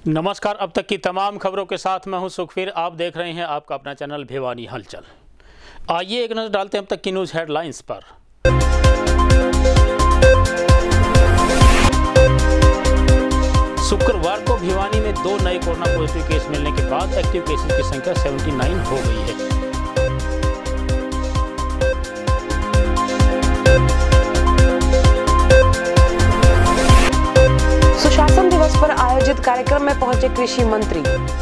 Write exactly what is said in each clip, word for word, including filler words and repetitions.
नमस्कार। अब तक की तमाम खबरों के साथ मैं हूं सुखवीर। आप देख रहे हैं आपका अपना चैनल भिवानी हलचल। आइए एक नजर डालते हैं अब तक की न्यूज हेडलाइंस पर। शुक्रवार को भिवानी में दो नए कोरोना पॉजिटिव केस मिलने के बाद एक्टिव केसेस की संख्या उन्यासी हो गई है। सुशासन दिवस पर आयोजित कार्यक्रम में पहुंचे कृषि मंत्री।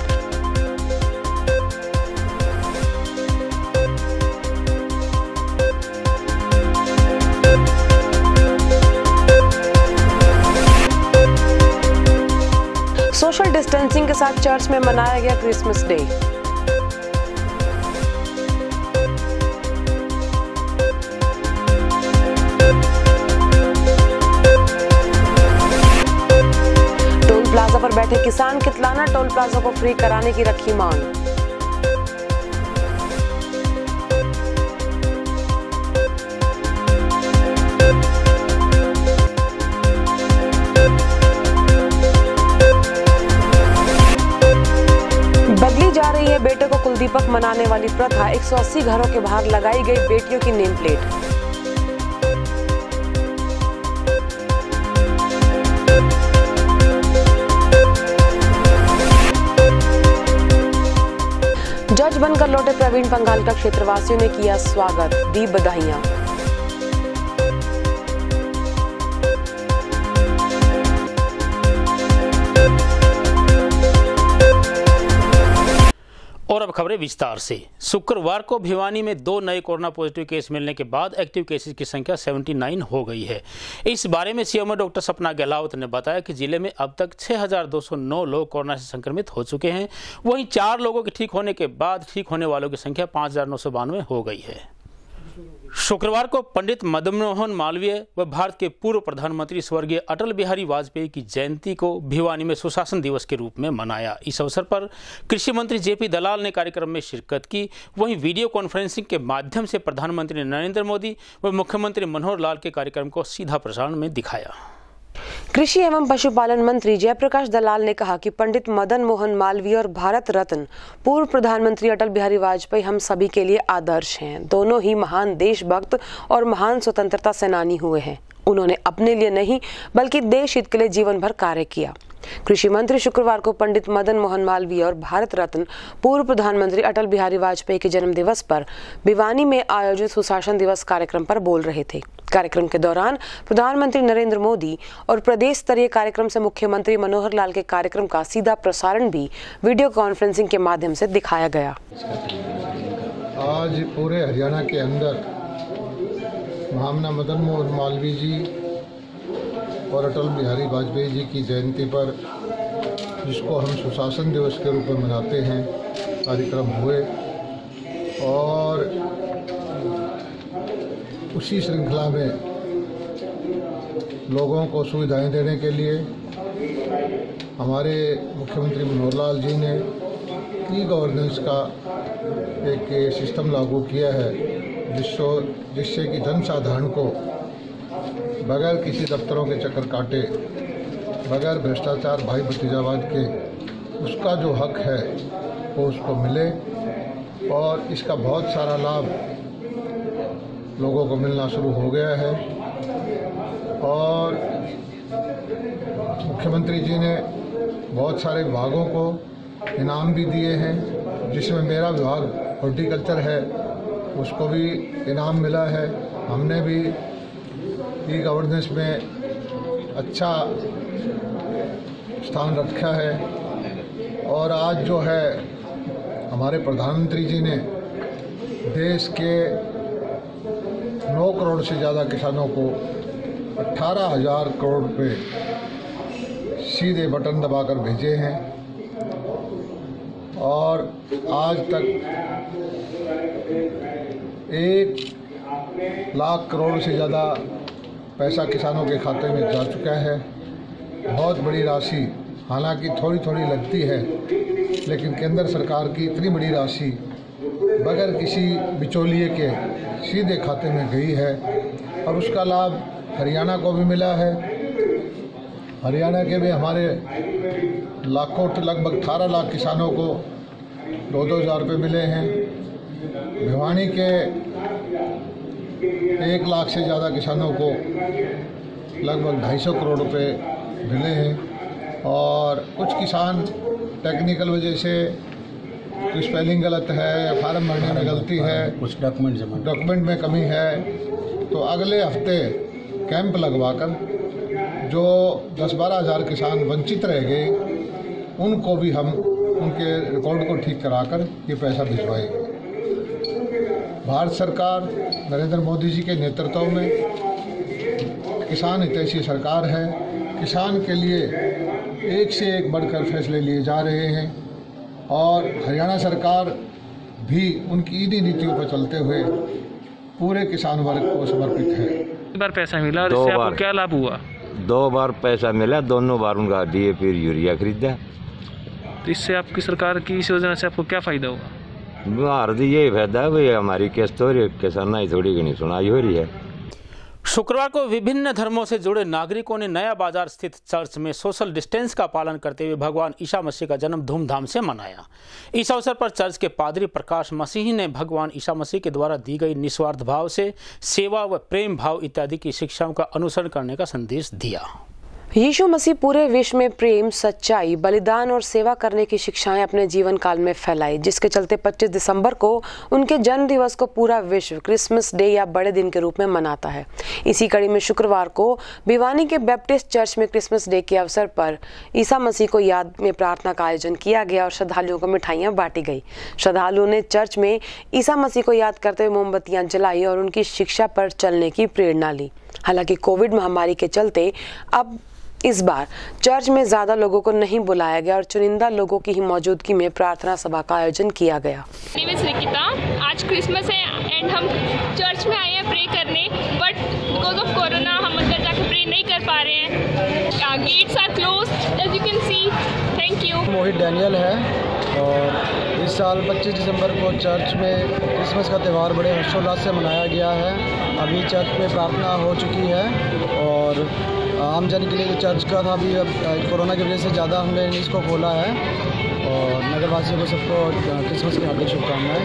सोशल डिस्टेंसिंग के साथ चर्च में मनाया गया क्रिसमस डे। प्लाजा पर बैठे किसान कितलाना टोल प्लाजा को फ्री कराने की रखी मांग। बदली जा रही है बेटे को कुलदीपक मनाने वाली प्रथा। एक सौ अस्सी घरों के बाहर लगाई गई बेटियों की नेम प्लेट। जज बनकर लौटे प्रवीण पंगाल का क्षेत्रवासियों ने किया स्वागत, दी बधाइयां। और अब खबरें विस्तार से। शुक्रवार को भिवानी में दो नए कोरोना पॉजिटिव केस मिलने के बाद एक्टिव केसेस की संख्या उन्यासी हो गई है। इस बारे में सीएमओ डॉक्टर सपना गहलावत ने बताया कि जिले में अब तक छह हज़ार दो सौ नौ लोग कोरोना से संक्रमित हो चुके हैं। वहीं चार लोगों के ठीक होने के बाद ठीक होने वालों की संख्या पाँच हज़ार नौ सौ बानवे हो गई है। शुक्रवार को पंडित मदन मोहन मालवीय व भारत के पूर्व प्रधानमंत्री स्वर्गीय अटल बिहारी वाजपेयी की जयंती को भिवानी में सुशासन दिवस के रूप में मनाया। इस अवसर पर कृषि मंत्री जेपी दलाल ने कार्यक्रम में शिरकत की। वहीं वीडियो कॉन्फ्रेंसिंग के माध्यम से प्रधानमंत्री नरेंद्र मोदी व मुख्यमंत्री मनोहर लाल के कार्यक्रम को सीधा प्रसारण में दिखाया। कृषि एवं पशुपालन मंत्री जयप्रकाश दलाल ने कहा कि पंडित मदन मोहन मालवीय और भारत रत्न पूर्व प्रधानमंत्री अटल बिहारी वाजपेयी हम सभी के लिए आदर्श हैं। दोनों ही महान देशभक्त और महान स्वतंत्रता सेनानी हुए हैं। उन्होंने अपने लिए नहीं बल्कि देश हित के लिए जीवन भर कार्य किया। कृषि मंत्री शुक्रवार को पंडित मदन मोहन मालवीय और भारत रत्न पूर्व प्रधानमंत्री अटल बिहारी वाजपेयी के जन्म दिवस पर भिवानी में आयोजित सुशासन दिवस कार्यक्रम पर बोल रहे थे। कार्यक्रम के दौरान प्रधानमंत्री नरेंद्र मोदी और प्रदेश स्तरीय कार्यक्रम से मुख्यमंत्री मनोहर लाल के कार्यक्रम का सीधा प्रसारण भी वीडियो कॉन्फ्रेंसिंग के माध्यम से दिखाया गया। आज पूरे हरियाणा के अंदर महामना मदन मोहन मालवीय जी और अटल बिहारी वाजपेयी जी की जयंती पर, जिसको हम सुशासन दिवस के रूप में मनाते हैं, कार्यक्रम हुए। और उसी श्रृंखला में लोगों को सुविधाएं देने के लिए हमारे मुख्यमंत्री मनोहर लाल जी ने ई गवर्नेंस का एक सिस्टम लागू किया है, जिससे जिससे कि जनसाधारण को बगैर किसी दफ्तरों के चक्कर काटे, बगैर भ्रष्टाचार भाई भतीजावाद के, उसका जो हक है वो उसको मिले। और इसका बहुत सारा लाभ लोगों को मिलना शुरू हो गया है। और मुख्यमंत्री जी ने बहुत सारे विभागों को इनाम भी दिए हैं, जिसमें मेरा विभाग हॉर्टिकल्चर है, उसको भी इनाम मिला है। हमने भी ई गवर्नेंस में अच्छा स्थान रखा है। और आज जो है हमारे प्रधानमंत्री जी ने देश के नौ करोड़ से ज़्यादा किसानों को अठारह हज़ार करोड़ रुपए सीधे बटन दबाकर भेजे हैं। और आज तक एक लाख करोड़ से ज़्यादा पैसा किसानों के खाते में जा चुका है। बहुत बड़ी राशि, हालांकि थोड़ी थोड़ी लगती है, लेकिन केंद्र सरकार की इतनी बड़ी राशि बगैर किसी बिचौलिए के सीधे खाते में गई है और उसका लाभ हरियाणा को भी मिला है। हरियाणा के भी हमारे लाखों लगभग अठारह लाख किसानों को दो दो हज़ार रुपये मिले हैं। भिवानी के एक लाख से ज़्यादा किसानों को लगभग ढाई सौ करोड़ रुपए मिले हैं और कुछ किसान टेक्निकल वजह से कोई स्पेलिंग गलत है या फार्म भरने में गलती है, कुछ डॉक्यूमेंट जमा डॉक्यूमेंट में कमी है, तो अगले हफ्ते कैंप लगवाकर जो दस बारह हज़ार किसान वंचित रह गए उनको भी हम उनके रिकॉर्ड को ठीक कराकर ये पैसा भिजवाएंगे। भारत सरकार नरेंद्र मोदी जी के नेतृत्व में किसान हितैषी सरकार है। किसान के लिए एक से एक बढ़कर फैसले लिए जा रहे हैं और हरियाणा सरकार भी उनकी इन्हीं नीतियों पर चलते हुए पूरे किसान वर्ग को समर्पित है। एक बार पैसा मिला और इससे आपको क्या लाभ हुआ? दो बार पैसा मिला, दोनों बार उनका डी ए पी यूरिया खरीदा। तो इससे आपकी सरकार की इस योजना से आपको क्या फ़ायदा हुआ? भारत ये फायदा है भाई, हमारी किस्त हो रही है, किसान ही थोड़ी घनी सुनाई हो रही है। शुक्रवार को विभिन्न धर्मों से जुड़े नागरिकों ने नया बाजार स्थित चर्च में सोशल डिस्टेंस का पालन करते हुए भगवान ईसा मसीह का जन्म धूमधाम से मनाया। इस अवसर पर चर्च के पादरी प्रकाश मसीह ने भगवान ईसा मसीह के द्वारा दी गई निस्वार्थ भाव से सेवा व प्रेम भाव इत्यादि की शिक्षाओं का अनुसरण करने का संदेश दिया। यीशु मसीह पूरे विश्व में प्रेम, सच्चाई, बलिदान और सेवा करने की शिक्षाएं अपने जीवन काल में फैलाई, जिसके चलते पच्चीस दिसंबर को उनके जन्म दिवस को पूरा विश्व क्रिसमस डे या बड़े दिन के रूप में मनाता है। इसी कड़ी में शुक्रवार को भिवानी के बैप्टिस्ट चर्च में क्रिसमस डे के अवसर पर ईसा मसीह को याद में प्रार्थना का आयोजन किया गया और श्रद्धालुओं को मिठाइयाँ बांटी गई। श्रद्धालुओं ने चर्च में ईसा मसीह को याद करते हुए मोमबत्तियाँ जलाई और उनकी शिक्षा पर चलने की प्रेरणा ली। हालांकि कोविड महामारी के चलते अब इस बार चर्च में ज्यादा लोगों को नहीं बुलाया गया और चुनिंदा लोगों की ही मौजूदगी में प्रार्थना सभा का आयोजन किया गया। रिकिता, आज क्रिसमस है एंड हम चर्च में आए हैं प्रे करने, बट बिकॉज ऑफ कोरोना हम अंदर जाकर प्रे नहीं कर पा रहे हैं। Gates are closed as you can see. Thank you. Mohit Daniel है और इस साल पच्चीस दिसंबर को चर्च में क्रिसमस का त्यौहार बड़े हर्षोल्लास से मनाया गया है। अभी चर्च में प्रार्थना हो चुकी है और आम जन के लिए जो चर्च का था अभी अब कोरोना की वजह से ज़्यादा हमने इसको खोला है और नगरवासियों को सबको क्रिसमस की हार्दिक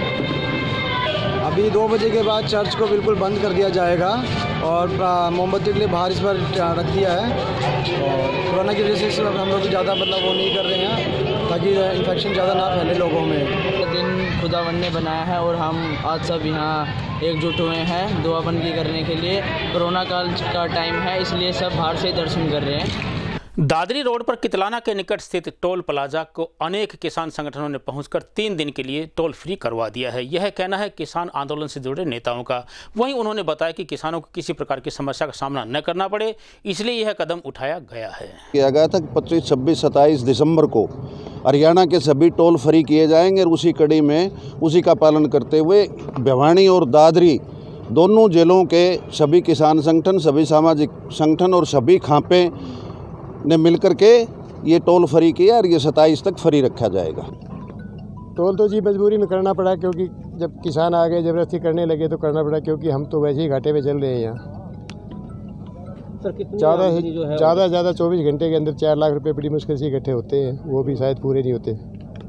शुभकामनाएं। अभी दो बजे के बाद चर्च को बिल्कुल बंद कर दिया जाएगा और मोमबत्ती के लिए बाहर इस पर रख दिया है और कोरोना की वजह से हम लोग ज़्यादा मतलब वो नहीं कर रहे हैं ताकि इन्फेक्शन ज़्यादा ना फैले लोगों में। दिन खुदावन ने बनाया है और हम आज सब यहाँ एकजुट हुए हैं दुआ बंदगी करने के लिए। कोरोना काल का टाइम है इसलिए सब बाहर से दर्शन कर रहे हैं। दादरी रोड पर कितलाना के निकट स्थित टोल प्लाजा को अनेक किसान संगठनों ने पहुंचकर तीन दिन के लिए टोल फ्री करवा दिया है। यह कहना है किसान आंदोलन से जुड़े नेताओं का। वहीं उन्होंने बताया कि किसानों को किसी प्रकार की समस्या का सामना न करना पड़े, इसलिए यह कदम उठाया गया है। किया गया था पच्चीस छब्बीस सत्ताईस दिसंबर को हरियाणा के सभी टोल फ्री किए जाएंगे और उसी कड़ी में उसी का पालन करते हुए भिवानी और दादरी दोनों जिलों के सभी किसान संगठन, सभी सामाजिक संगठन और सभी खापे ने मिलकर के ये टोल फ्री किया और ये सत्ताईस तक फ्री रखा जाएगा। टोल तो जी मजबूरी में करना पड़ा क्योंकि जब किसान आ गए ज़बरदस्ती करने लगे तो करना पड़ा क्योंकि हम तो वैसे ही घाटे पे चल रहे हैं यहाँ। ज़्यादा ज़्यादा ज़्यादा चौबीस घंटे के अंदर चार लाख रुपए बड़ी मुश्किल से इकट्ठे होते हैं, वो भी शायद पूरे नहीं होते।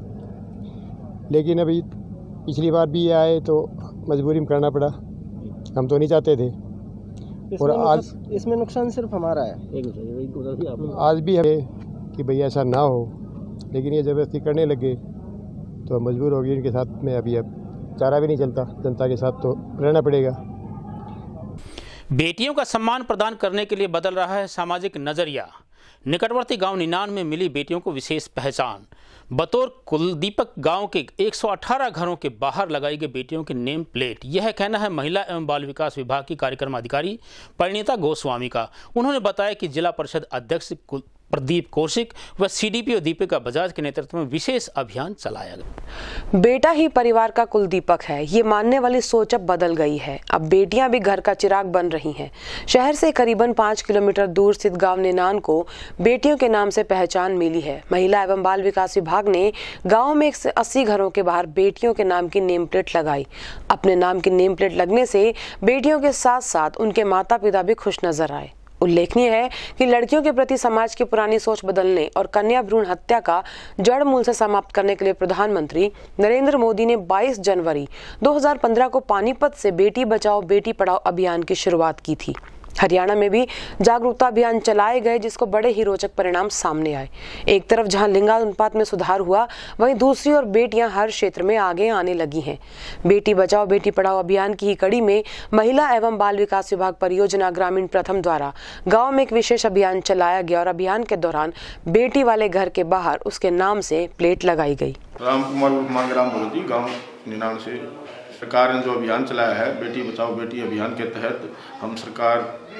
लेकिन अभी पिछली बार भी ये आए तो मजबूरी में करना पड़ा, हम तो नहीं चाहते थे। और आज इसमें नुकसान सिर्फ हमारा है, आज भी है कि भैया ऐसा ना हो, लेकिन ये ज़बरदस्ती करने लगे तो हम मजबूर हो गए इनके साथ में। अभी अब चारा भी नहीं चलता, जनता के साथ तो रहना पड़ेगा। बेटियों का सम्मान प्रदान करने के लिए बदल रहा है सामाजिक नजरिया। निकटवर्ती गांव निनान में मिली बेटियों को विशेष पहचान। बतौर कुलदीपक गांव के एक सौ अठारह घरों के बाहर लगाई गई बेटियों की नेम प्लेट। यह कहना है महिला एवं बाल विकास विभाग की कार्यक्रम अधिकारी परिणीता गोस्वामी का। उन्होंने बताया कि जिला परिषद अध्यक्ष प्रदीप कौशिक व सीडीपीओ दीपिका बजाज के नेतृत्व में विशेष अभियान चलाया गया। बेटा ही परिवार का कुलदीपक है, ये मानने वाली सोच अब बदल गई है। अब बेटियां भी घर का चिराग बन रही हैं। शहर से करीबन पाँच किलोमीटर दूर स्थित गांव निनान को बेटियों के नाम से पहचान मिली है। महिला एवं बाल विकास विभाग ने गाँव में एक से अस्सी घरों के बाहर बेटियों के नाम की नेम प्लेट लगाई। अपने नाम की नेम प्लेट लगने से बेटियों के साथ साथ उनके माता पिता भी खुश नजर आए। उल्लेखनीय है कि लड़कियों के प्रति समाज की पुरानी सोच बदलने और कन्या भ्रूण हत्या का जड़ मूल से समाप्त करने के लिए प्रधानमंत्री नरेंद्र मोदी ने बाईस जनवरी दो हज़ार पंद्रह को पानीपत से बेटी बचाओ बेटी पढ़ाओ अभियान की शुरुआत की थी। हरियाणा में भी जागरूकता अभियान चलाए गए, जिसको बड़े ही रोचक परिणाम सामने आए। एक तरफ जहां लिंगानुपात में सुधार हुआ, वहीं दूसरी ओर बेटियां हर क्षेत्र में आगे आने लगी हैं। बेटी बचाओ बेटी पढ़ाओ अभियान की ही कड़ी में महिला एवं बाल विकास विभाग परियोजना ग्रामीण प्रथम द्वारा गाँव में एक विशेष अभियान चलाया गया और अभियान के दौरान बेटी वाले घर के बाहर उसके नाम से प्लेट लगाई गई। राम कुमार ग्राम भगवती गाँव निनाण से सरकार ने जो अभियान चलाया है बेटी बचाओ बेटी अभियान के तहत, हम सरकार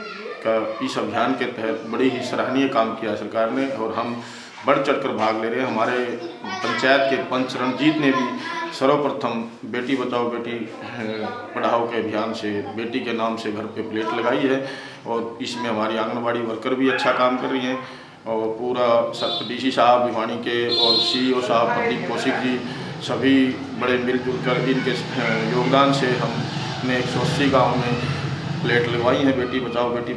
का इस अभियान के तहत बड़े ही सराहनीय काम किया सरकार ने और हम बढ़ चढ़कर भाग ले रहे हैं। हमारे पंचायत के पंच रणजीत ने भी सर्वप्रथम बेटी बचाओ बेटी पढ़ाओ के अभियान से बेटी के नाम से घर पे प्लेट लगाई है और इसमें हमारी आंगनबाड़ी वर्कर भी अच्छा काम कर रही हैं और पूरा डीसी साहब भिवानी के और सीईओ साहब प्रदीप कौशिक जी सभी बड़े मिलजुल कर इनके योगदान से हमने एक सौ अस्सी गाँव में प्लेट लगवाई है बेटी बचाओ बेटी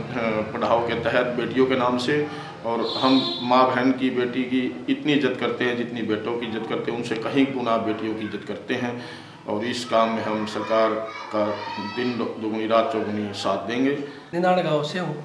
पढ़ाओ के तहत बेटियों के नाम से। और हम माँ बहन की बेटी की इतनी इज्जत करते हैं जितनी बेटों की इज्जत करते हैं, उनसे कहीं गुना बेटियों की इज्जत करते हैं और इस काम में हम सरकार का दिन दुगुनी रात चौगुनी साथ देंगे। निनाण गाँव से हूँ।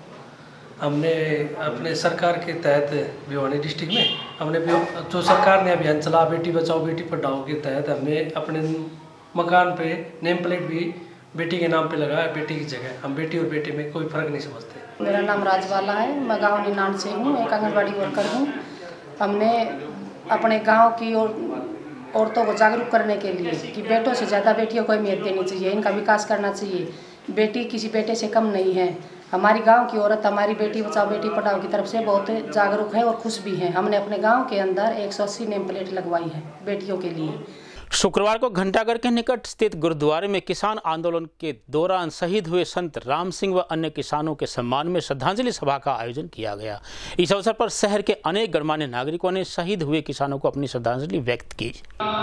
हमने अपने सरकार के तहत भिवानी डिस्ट्रिक्ट में हमने जो सरकार ने अभियान चला बेटी बचाओ बेटी पढ़ाओ के तहत हमने अपने मकान पे नेम प्लेट भी बेटी के नाम पे लगाया। बेटी की जगह हम बेटी और बेटे में कोई फर्क नहीं समझते। मेरा नाम राजबाला है, मैं गाँव निनाण से हूँ, एक आंगनबाड़ी वर्कर हूँ। हमने अपने गाँव की और औरतों को जागरूक करने के लिए कि बेटों से ज़्यादा बेटियों को अहमियत देनी चाहिए, इनका विकास करना चाहिए। बेटी किसी बेटे से कम नहीं है। हमारी गांव की औरत हमारी बेटी बचाओ बेटी पढ़ाओ की तरफ से बहुत जागरूक है और खुश भी है। हमने अपने गांव के अंदर एक सौ अस्सी नेम प्लेट लगवाई है बेटियों के लिए। शुक्रवार को घंटाघर के निकट स्थित गुरुद्वारे में किसान आंदोलन के दौरान शहीद हुए संत राम सिंह व अन्य किसानों के सम्मान में श्रद्धांजलि सभा का आयोजन किया गया। इस अवसर पर शहर के अनेक गणमान्य नागरिकों ने शहीद हुए किसानों को अपनी श्रद्धांजलि व्यक्त की।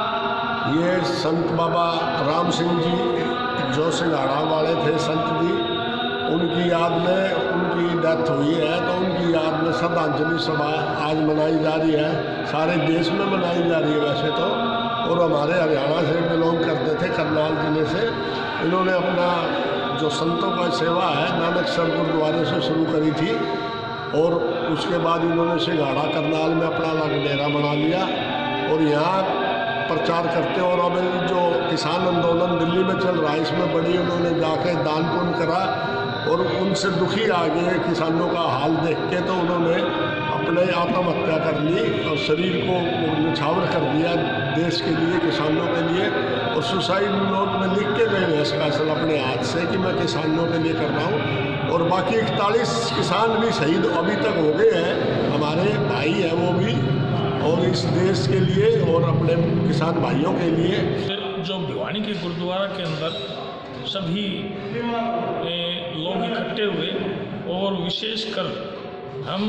ये संत बाबा राम सिंह जी जो सिंघाड़ा वाले थे संत जी, उनकी याद में उनकी डेथ हुई है तो उनकी याद में श्रद्धांजलि सभा आज मनाई जा रही है। सारे देश में मनाई जा रही है वैसे तो, और हमारे हरियाणा से बिलोंग करते थे करनाल जिले से। इन्होंने अपना जो संतों का सेवा है नानकसर गुरुद्वारे से शुरू करी थी और उसके बाद इन्होंने सिंघाड़ा करनाल में अपना अलग डेरा बना लिया और यहाँ प्रचार करते। और अब जो किसान आंदोलन दिल्ली में चल रहा है इसमें बड़ी उन्होंने जाके दान पुण्य करा और उनसे दुखी आ गए किसानों का हाल देख के, तो उन्होंने अपने आत्महत्या कर ली और शरीर को निछावर कर दिया देश के लिए किसानों के लिए। और सुसाइड नोट में लिख के गए हैं स्पेशल अपने हाथ से कि मैं किसानों के लिए कर रहा हूँ। और बाकी इकतालीस किसान भी शहीद अभी तक हो गए हैं, हमारे भाई हैं वो भी, और इस देश के लिए और अपने किसान भाइयों के लिए। जो भिवानी के गुरुद्वारा के अंदर सभी लोग इकट्ठे हुए और विशेषकर हम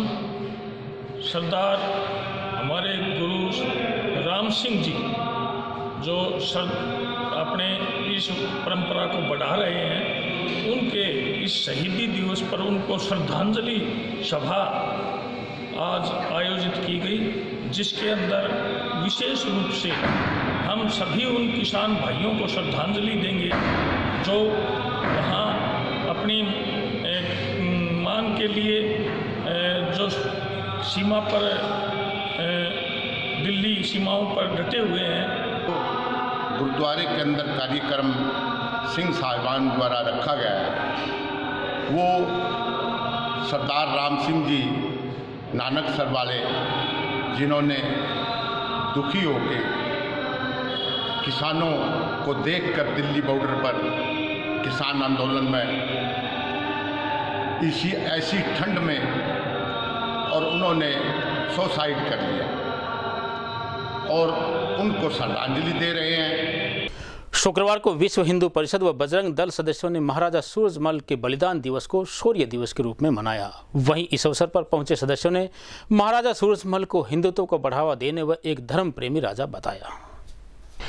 सरदार हमारे गुरु राम सिंह जी जो सर अपने इस परंपरा को बढ़ा रहे हैं, उनके इस शहीदी दिवस पर उनको श्रद्धांजलि सभा आज आयोजित की गई, जिसके अंदर विशेष रूप से हम सभी उन किसान भाइयों को श्रद्धांजलि देंगे जो वहाँ अपनी मांग के लिए जो सीमा पर दिल्ली सीमाओं पर डटे हुए हैं। गुरुद्वारे के अंदर कार्यक्रम सिंह साहिबान द्वारा रखा गया है, वो सरदार राम सिंह जी नानकसर वाले जिन्होंने दुखी होकर किसानों को देखकर दिल्ली बॉर्डर पर किसान आंदोलन में इसी ऐसी ठंड में और उन्होंने सुसाइड कर लिया और उनको श्रद्धांजलि दे रहे हैं। शुक्रवार को विश्व हिंदू परिषद व बजरंग दल सदस्यों ने महाराजा सूरजमल के बलिदान दिवस को शौर्य दिवस के रूप में मनाया। वहीं इस अवसर पर पहुंचे सदस्यों ने महाराजा सूरजमल को हिंदुत्व को बढ़ावा देने व एक धर्म प्रेमी राजा बताया।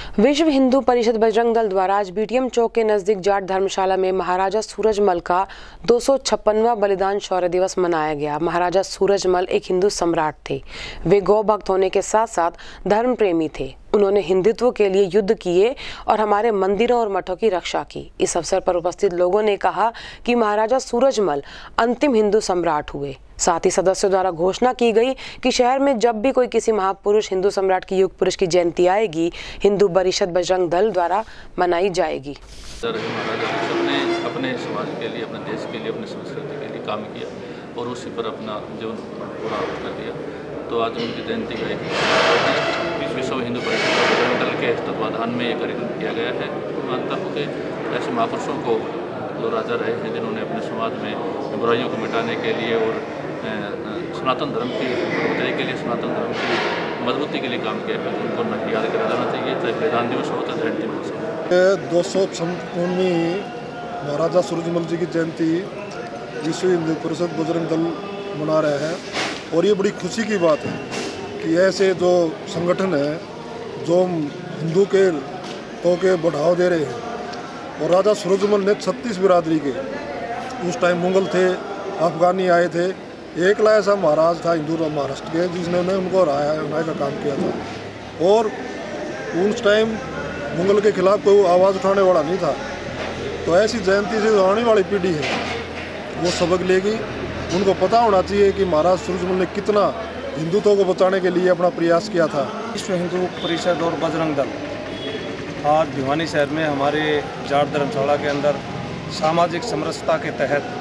विश्व हिंदू परिषद बजरंग दल द्वारा आज बीटीएम चौक के नजदीक जाट धर्मशाला में महाराजा सूरजमल का दो सौ छप्पनवां बलिदान शौर्य दिवस मनाया गया। महाराजा सूरजमल एक हिंदू सम्राट थे। वे गौ भक्त होने के साथ साथ धर्म प्रेमी थे। उन्होंने हिंदुत्व के लिए युद्ध किए और हमारे मंदिरों और मठों की रक्षा की। इस अवसर पर उपस्थित लोगों ने कहा कि महाराजा सूरजमल अंतिम हिंदू सम्राट हुए। साथ ही सदस्यों द्वारा घोषणा की गई कि शहर में जब भी कोई किसी महापुरुष हिंदू सम्राट की युग पुरुष की जयंती आएगी, हिंदू परिषद बजरंग दल द्वारा मनाई जाएगी। महाराजा ने अपने समाज के लिए, अपने देश के लिए, अपनी संस्कृति के लिए काम किया और उसी पर अपना जीवन पूरा कर दिया। तो आज उनकी जयंती का एक विश्व हिंदू परिषद बजरंग दल के तत्वाधान में ये कार्यक्रम किया गया है। अंतर के ऐसे महापुरुषों को जो राजा रहे हैं, जिन्होंने अपने समाज में बुराइयों को मिटाने के लिए और सनातन धर्म की बढ़ोतरी के लिए, सनातन धर्म की मजबूती के लिए काम किया है, उनको न याद करा जाना चाहिए, चाहे बलिदान दिवस हो, चाहे जयंती दिवस हो। दो सौ छप्पनवीं महाराजा सूरजमल जी की जयंती विश्व हिंदू परिषद बजरंग दल मना रहे हैं और ये बड़ी खुशी की बात है कि ऐसे जो संगठन है जो हिंदू के तो के बढ़ावा दे रहे हैं। और राजा सूरजमल ने छत्तीस बिरादरी के, उस टाइम मुगल थे, अफगानी आए थे, एक ला ऐसा महाराज था हिंदू महाराष्ट्र के जिसने उनको हराने का काम किया था। और उस टाइम मुगल के खिलाफ कोई आवाज़ उठाने वाला नहीं था। तो ऐसी जयंती से जो आने वाली पीढ़ी है वो सबक लेगी। उनको पता होना चाहिए कि महाराज सूरजमल ने कितना हिंदुत्व को बचाने के लिए अपना प्रयास किया था। विश्व हिंदू परिषद और बजरंग दल आज भिवानी शहर में हमारे जाट धर्मशाला के अंदर सामाजिक समरसता के तहत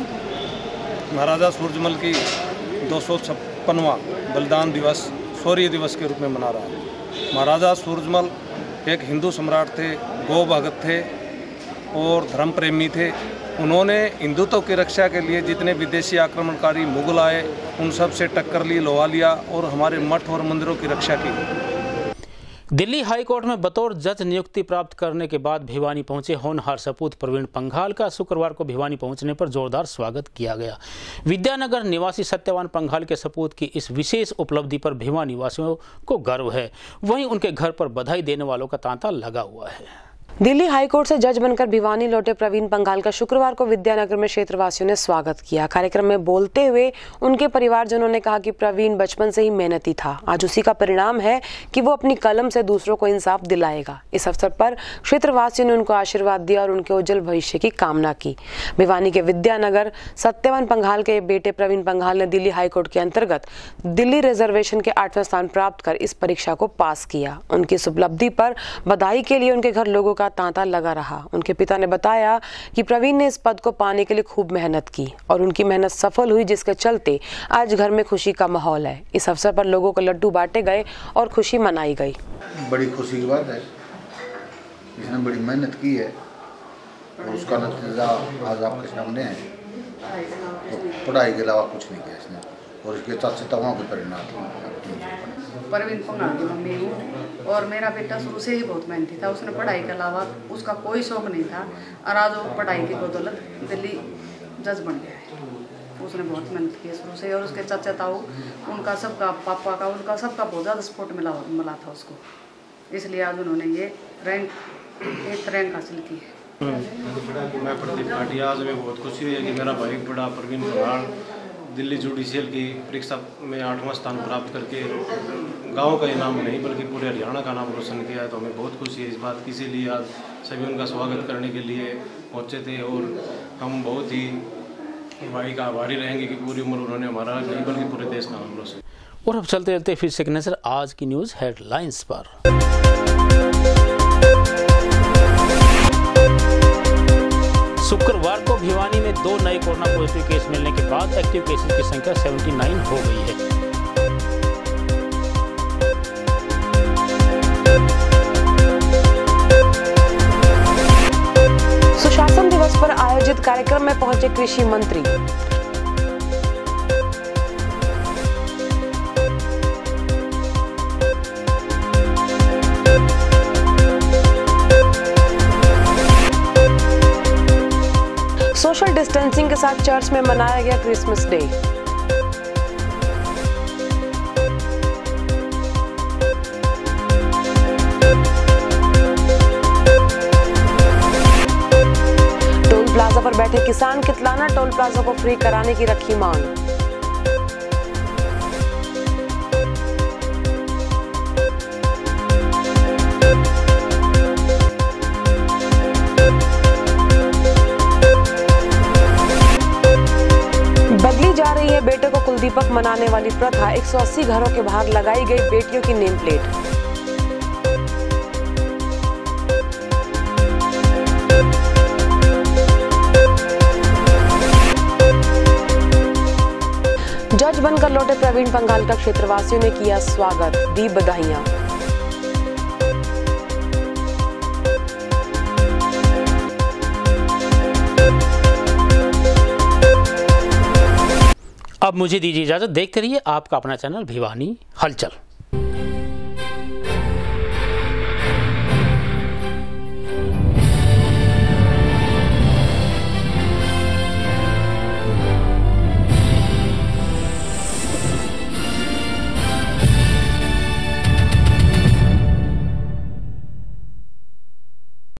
महाराजा सूरजमल की दो सौ छप्पनवां बलिदान दिवस शौर्य दिवस के रूप में मना रहा है। महाराजा सूरजमल एक हिंदू सम्राट थे, गौ भगत थे और धर्म प्रेमी थे। उन्होंने हिंदुत्व की रक्षा के लिए जितने विदेशी आक्रमणकारी मुगल आए उन सब से टक्कर ली, लोहा लिया और हमारे मठ और मंदिरों की रक्षा की। दिल्ली हाई कोर्ट में बतौर जज नियुक्ति प्राप्त करने के बाद भिवानी पहुंचे होनहार सपूत प्रवीण पंघाल का शुक्रवार को भिवानी पहुंचने पर जोरदार स्वागत किया गया। विद्यानगर निवासी सत्यवान पंघाल के सपूत की इस विशेष उपलब्धि पर भिवानी वासियों को गर्व है। वहीं उनके घर पर बधाई देने वालों का तांता लगा हुआ है। दिल्ली हाईकोर्ट से जज बनकर भिवानी लौटे प्रवीण पंघाल का शुक्रवार को विद्यानगर में क्षेत्रवासियों ने स्वागत किया। कार्यक्रम में बोलते हुए उनके परिवारजनों ने कहा कि प्रवीण बचपन से ही मेहनती था। आज उसी का परिणाम है कि वो अपनी कलम से दूसरों को इंसाफ दिलाएगा। इस अवसर पर क्षेत्रवासियों ने उनको आशीर्वाद दिया और उनके उज्जवल भविष्य की कामना की। भिवानी के विद्यानगर सत्यवान पंघाल के बेटे प्रवीण पंघाल ने दिल्ली हाईकोर्ट के अंतर्गत दिल्ली रिजर्वेशन के आठवें स्थान प्राप्त कर इस परीक्षा को पास किया। उनकी इस उपलब्धि पर बधाई के लिए उनके घर लोगों का तांता लगा रहा। उनके पिता ने बताया कि प्रवीण ने इस पद को पाने के लिए खूब मेहनत की और उनकी मेहनत सफल हुई, जिसके चलते आज घर में खुशी का माहौल है। इस अवसर पर लोगों को लड्डू बांटे गए और खुशी मनाई गई। बड़ी खुशी की बात है, इसने बड़ी मेहनत की है और उसका नतीजा आज आपके सामने है। तो पढ़ाई के अलावा कुछ नहीं किया इसने और इसके चाचाओं के परिणाम। प्रवीण पंघाल की मम्मी हूँ और मेरा बेटा शुरू से ही बहुत मेहनती था। उसने पढ़ाई के अलावा उसका कोई शौक नहीं था और आज वो पढ़ाई की बदौलत दिल्ली जज बन गया है। उसने बहुत मेहनत की है शुरू से और उसके चाचा ताऊ उनका सबका पापा का उनका सबका बहुत ज़्यादा सपोर्ट मिला मिला था उसको, इसलिए आज उन्होंने ये रैंक एक रैंक हासिल की है। मैं प्रदीप भाटिया, आज में बहुत खुशी हुई है कि मेरा भाई बड़ा प्रवीण पंघाल दिल्ली जुडिशियल की परीक्षा में आठवां स्थान प्राप्त करके गांव का ही नाम नहीं बल्कि पूरे हरियाणा का नाम रोशन किया है। तो हमें बहुत खुशी है इस बात की, इसीलिए आज सभी उनका स्वागत करने के लिए पहुंचे थे और हम बहुत ही भाई का आभारी रहेंगे कि पूरी उम्र उन्होंने हमारा नहीं बल्कि पूरे देश का नाम रोशन। और अब चलते चलते फिर से एक नजर आज की न्यूज़ हेडलाइंस पर। शुक्रवार को भिवानी में दो नए कोरोना पॉजिटिव केस मिलने के बाद एक्टिव केसेस की संख्या उन्यासी हो गई है। सुशासन दिवस पर आयोजित कार्यक्रम में पहुंचे कृषि मंत्री। सोशल डिस्टेंसिंग के साथ चर्च में मनाया गया क्रिसमस डे। सड़कों पर बैठे किसान कितलाना टोल प्लाजा को फ्री कराने की रखी मांग। बदली जा रही है बेटे को कुलदीपक मनाने वाली प्रथा। एक सौ अस्सी घरों के बाहर लगाई गई बेटियों की नेम प्लेट। जज बनकर लौटे प्रवीण पंघाल का क्षेत्रवासियों ने किया स्वागत, दी बधाइयां। अब मुझे दीजिए इजाजत। देखते रहिए आपका अपना चैनल भिवानी हलचल।